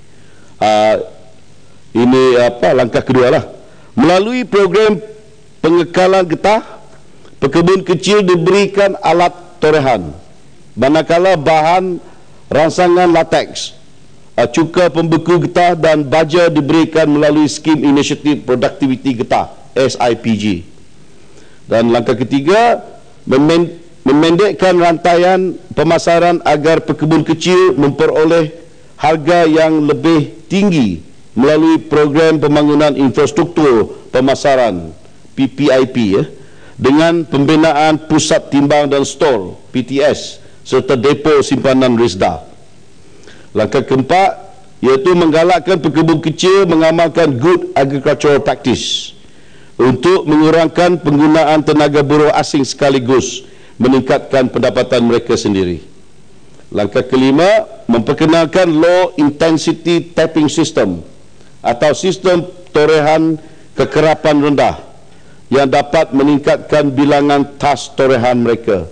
Ini langkah kedua lah. Melalui program pengekalan getah, pekebun kecil diberikan alat torehan, manakala bahan rangsangan latex, cuka pembeku getah dan baja diberikan melalui skim inisiatif produktiviti getah SIPG. Dan langkah ketiga, memendekkan rantaian pemasaran agar pekebun kecil memperoleh harga yang lebih tinggi melalui program pembangunan infrastruktur pemasaran PPIP dengan pembinaan pusat timbang dan stor PTS serta depo simpanan RISDA. Langkah keempat iaitu menggalakkan pekebun kecil mengamalkan good agricultural practice untuk mengurangkan penggunaan tenaga buruh asing sekaligus meningkatkan pendapatan mereka sendiri. Langkah kelima, memperkenalkan low intensity tapping system atau sistem torehan kekerapan rendah yang dapat meningkatkan bilangan tas torehan mereka.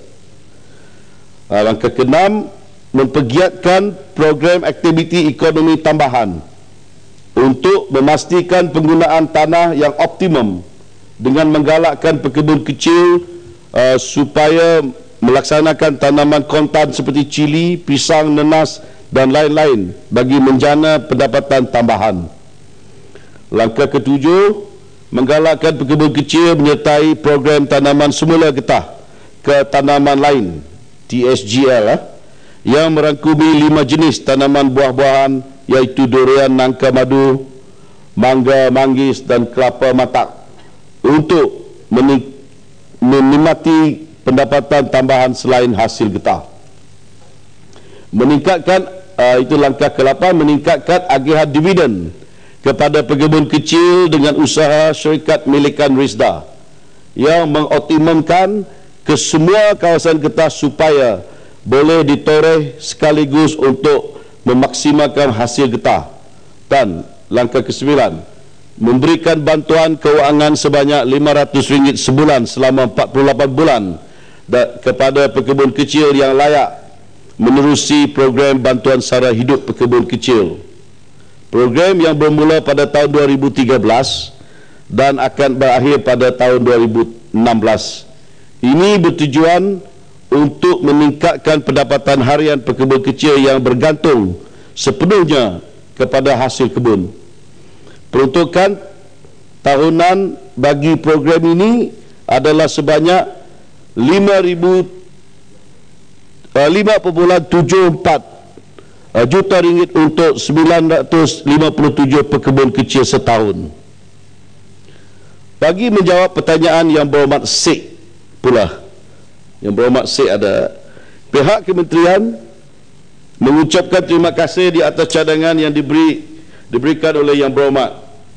Langkah keenam, mempergiatkan program aktiviti ekonomi tambahan untuk memastikan penggunaan tanah yang optimum dengan menggalakkan pekebun kecil supaya melaksanakan tanaman kontan seperti cili, pisang, nenas dan lain-lain bagi menjana pendapatan tambahan. Langkah ketujuh, menggalakkan pekebun kecil menyertai program tanaman semula getah ke tanaman lain TSGL yang merangkumi 5 jenis tanaman buah-buahan iaitu durian, nangka madu, mangga, manggis dan kelapa matak untuk menikmati pendapatan tambahan selain hasil getah. Meningkatkan, itu langkah ke-8, meningkatkan agihan dividen kepada pekebun kecil dengan usaha syarikat milikan RISDA yang mengoptimumkan ke semua kawasan getah supaya boleh ditoreh sekaligus untuk memaksimalkan hasil getah. Dan langkah ke-9, memberikan bantuan keuangan sebanyak RM500 sebulan selama 48 bulan kepada pekebun kecil yang layak menerusi program bantuan sara hidup pekebun kecil Program yang bermula pada tahun 2013 dan akan berakhir pada tahun 2016. Ini bertujuan untuk meningkatkan pendapatan harian pekebun kecil yang bergantung sepenuhnya kepada hasil kebun. Peruntukan tahunan bagi program ini adalah sebanyak 5.74 juta ringgit untuk 957 pekebun kecil setahun. Bagi menjawab pertanyaan Yang Berhormat Sheikh pula, Yang Berhormat Sheikh ada, pihak kementerian mengucapkan terima kasih di atas cadangan yang diberikan oleh Yang Berhormat.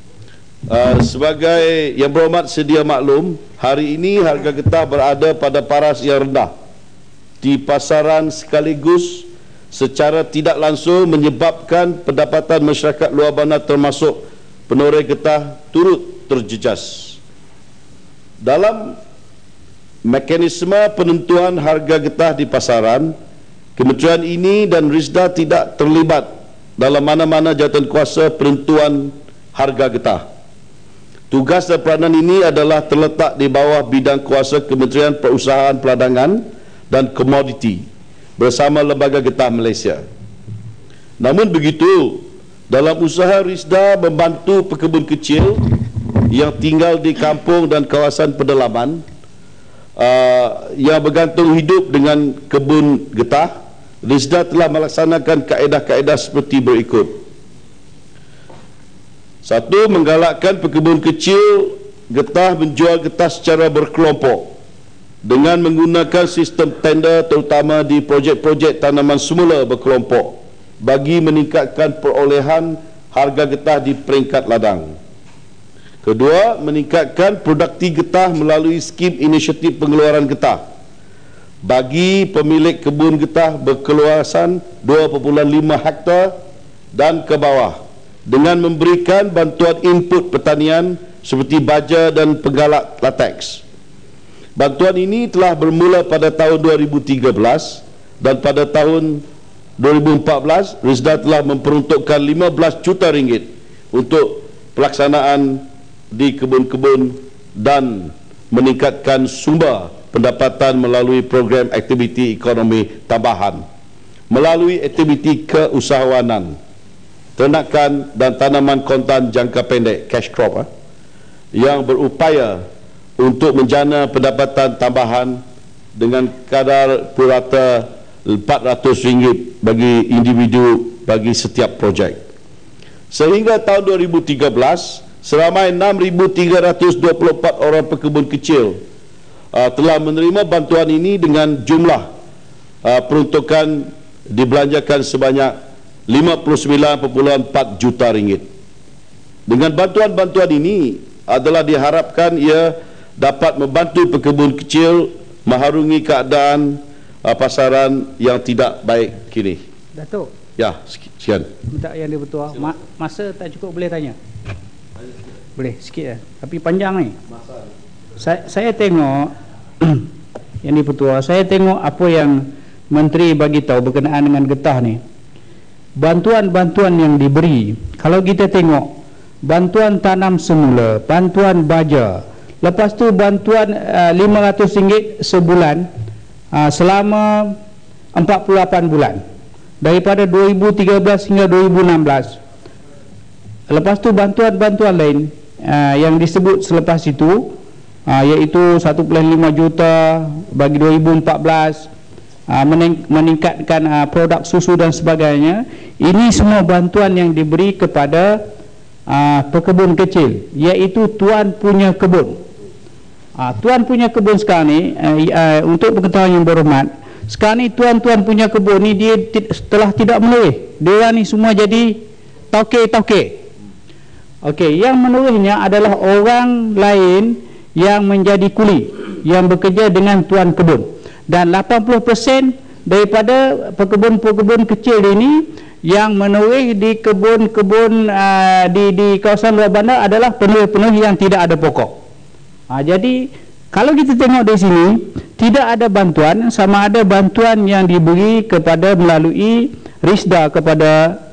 Sebagai Yang Berhormat sedia maklum, hari ini harga getah berada pada paras yang rendah di pasaran, sekaligus secara tidak langsung menyebabkan pendapatan masyarakat luar bandar termasuk penoreh getah turut terjejas. Dalam mekanisme penentuan harga getah di pasaran, kementerian ini dan RISDA tidak terlibat dalam mana-mana jawatan kuasa penentuan harga getah. Tugas dan peranan ini adalah terletak di bawah bidang kuasa Kementerian Perusahaan Peladangan dan Komoditi bersama Lembaga Getah Malaysia. Namun begitu, dalam usaha RISDA membantu pekebun kecil yang tinggal di kampung dan kawasan pedalaman yang bergantung hidup dengan kebun getah, RISDA telah melaksanakan kaedah-kaedah seperti berikut. 1. Menggalakkan pekebun kecil getah menjual getah secara berkelompok dengan menggunakan sistem tender, terutama di projek-projek tanaman semula berkelompok, bagi meningkatkan perolehan harga getah di peringkat ladang. 2. Meningkatkan produkti getah melalui skim inisiatif pengeluaran getah bagi pemilik kebun getah berkeluasan 2.5 hektar dan ke bawah, dengan memberikan bantuan input pertanian seperti baja dan penggalak lateks. Bantuan ini telah bermula pada tahun 2013 dan pada tahun 2014 RISDA telah memperuntukkan 15 juta ringgit untuk pelaksanaan di kebun-kebun dan meningkatkan sumber pendapatan melalui program aktiviti ekonomi tambahan, melalui aktiviti keusahawanan, ternakan dan tanaman kontan jangka pendek cash crop yang berupaya untuk menjana pendapatan tambahan dengan kadar purata RM400 bagi individu bagi setiap projek. Sehingga tahun 2013, seramai 6,324 orang pekebun kecil telah menerima bantuan ini dengan jumlah peruntukan dibelanjakan sebanyak 59.4 juta ringgit. Dengan bantuan-bantuan ini adalah diharapkan ia dapat membantu pekebun kecil mengharungi keadaan pasaran yang tidak baik kini. Datuk. Ya, sekian. Minta yang dia betul. Masa tak cukup boleh tanya? Boleh sikit ya. Tapi panjang ni. Saya tengok yang di Petua, saya tengok apa yang Menteri bagi tahu berkenaan dengan getah ni. Bantuan-bantuan yang diberi, kalau kita tengok bantuan tanam semula, bantuan baja, lepas tu bantuan RM500 sebulan selama 48 bulan daripada 2013 hingga 2016. Lepas tu bantuan-bantuan lain yang disebut selepas itu, iaitu 1.5 juta bagi 2014, meningkatkan produk susu dan sebagainya. Ini semua bantuan yang diberi kepada pekebun kecil, iaitu tuan punya kebun. Tuan punya kebun sekarang ni, untuk pengetahuan yang berhormat, sekarang ni tuan-tuan punya kebun ni dia telah tidak menoreh. Dia ni semua jadi tauke-tauke. Okey, yang menorehnya adalah orang lain yang menjadi kuli, yang bekerja dengan tuan kebun. Dan 80% daripada pekebun-pekebun kecil ini yang menoreh di kebun-kebun di kawasan luar bandar adalah penoreh-penoreh yang tidak ada pokok. Jadi kalau kita tengok di sini, tidak ada bantuan, sama ada bantuan yang diberi kepada melalui RISDA kepada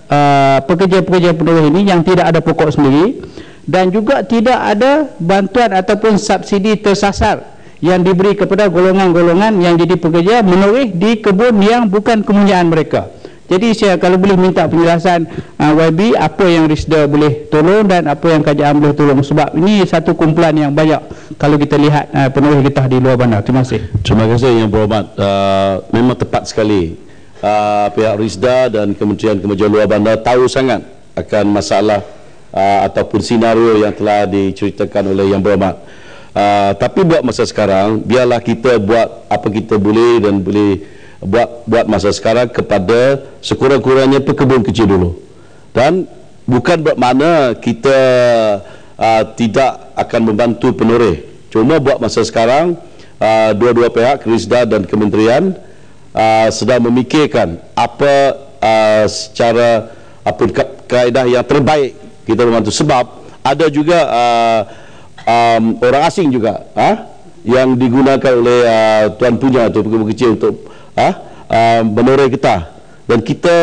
pekerja-pekerja penolong ini yang tidak ada pokok sendiri, dan juga tidak ada bantuan ataupun subsidi tersasar yang diberi kepada golongan-golongan yang jadi pekerja menoreh di kebun yang bukan kepunyaan mereka. Jadi saya kalau boleh minta penjelasan YB, apa yang Risda boleh tolong dan apa yang kerajaan boleh tolong, sebab ini satu kumpulan yang banyak kalau kita lihat penolong getah di luar bandar. Terima kasih. Terima kasih Yang Berhormat. Memang tepat sekali, pihak Risda dan Kementerian Luar Bandar tahu sangat akan masalah ataupun senario yang telah diceritakan oleh Yang Berhormat. Tapi buat masa sekarang, biarlah kita buat apa kita boleh dan boleh buat masa sekarang kepada sekurang-kurangnya pekebun kecil dulu. Dan bukan bermakna kita tidak akan membantu penoreh. Cuma buat masa sekarang, dua-dua pihak, Risda dan Kementerian, sedang memikirkan apa secara apa kaedah yang terbaik kita membantu. Sebab ada juga orang asing juga yang digunakan oleh tuan punya atau pekebun kecil untuk menoreh getah, dan kita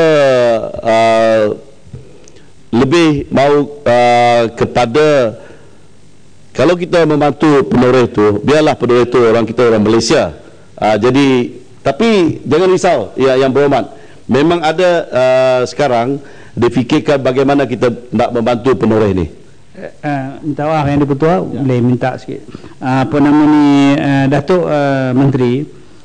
lebih mahu kepada kalau kita membantu penoreh itu, biarlah penoreh itu orang kita, orang Malaysia. Jadi tapi jangan risau ya Yang Berhormat, memang ada sekarang difikirkan bagaimana kita nak membantu penoreh ini. Minta maaf Yang Di-Pertua, boleh minta sikit apa nama ni, Datuk Menteri,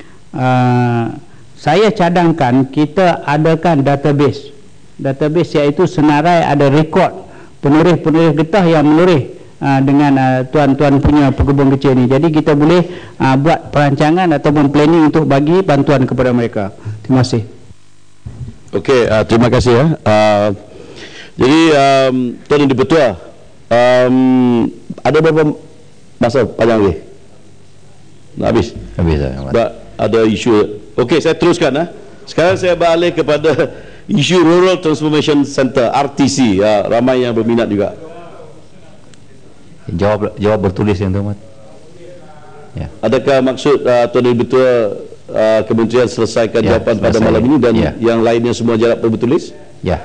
saya cadangkan kita adakan database iaitu senarai ada rekod penoreh-penoreh getah yang menoreh dengan tuan-tuan punya pekebun kecil ni. Jadi kita boleh buat perancangan ataupun planning untuk bagi bantuan kepada mereka. Terima kasih. Okey, terima kasih jadi Tuan Yang Di-Pertua, ada berapa masa panjang lagi? Nak habis? Habis dah. Ada isu. Okey, saya teruskan. Sekarang saya beralih kepada isu Rural Transformation Center, RTC. Ramai yang berminat juga. Jawab bertulis Yang Terhormat. Ya. Adakah maksud Tuan Yang Di-Pertua Kementerian selesaikan jawapan pada malam ini dan yang lainnya semua jawab bertulis? Ya.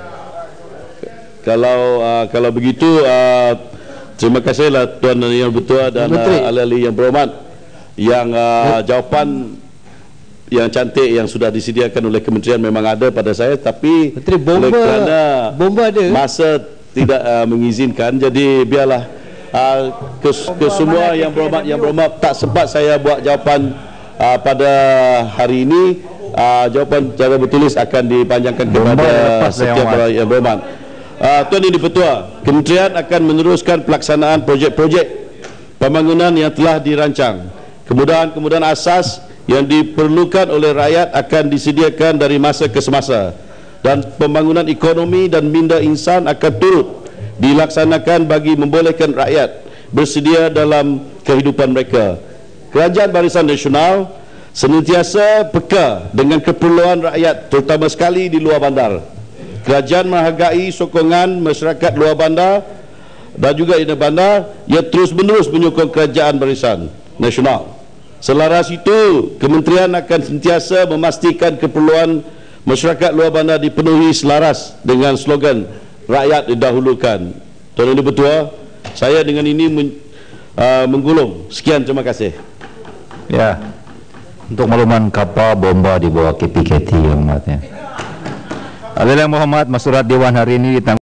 Kalau begitu, terima kasihlah Tuan Yang Di-Pertua dan ahli-ahli Yang Berhormat yang jawapan yang cantik yang sudah disediakan oleh kementerian memang ada pada saya, tapi kerana masa tidak mengizinkan, jadi biarlah ke semua Yang Berhormat tak sempat saya buat jawapan pada hari ini. Jawapan secara bertulis akan dipanjangkan kepada setiap Yang Berhormat. Tuan Yang Di-Pertua, kementerian akan meneruskan pelaksanaan projek-projek pembangunan yang telah dirancang. Kemudahan-kemudahan asas yang diperlukan oleh rakyat akan disediakan dari masa ke semasa, dan pembangunan ekonomi dan minda insan akan turut dilaksanakan bagi membolehkan rakyat bersedia dalam kehidupan mereka. Kerajaan Barisan Nasional senantiasa peka dengan keperluan rakyat, terutama sekali di luar bandar. Kerajaan menghargai sokongan masyarakat luar bandar dan juga di bandar yang terus-menerus menyokong Kerajaan Barisan Nasional. Selaras itu, kementerian akan sentiasa memastikan keperluan masyarakat luar bandar dipenuhi selaras dengan slogan rakyat didahulukan. Tuan Yang Di-Pertua, saya dengan ini menggulung. Sekian, terima kasih. Ya. Untuk makluman, kapal bomba di bawah KPKT Yang Berhormat. Ahli Yang Berhormat, mesyuarat Dewan hari ini ditanggung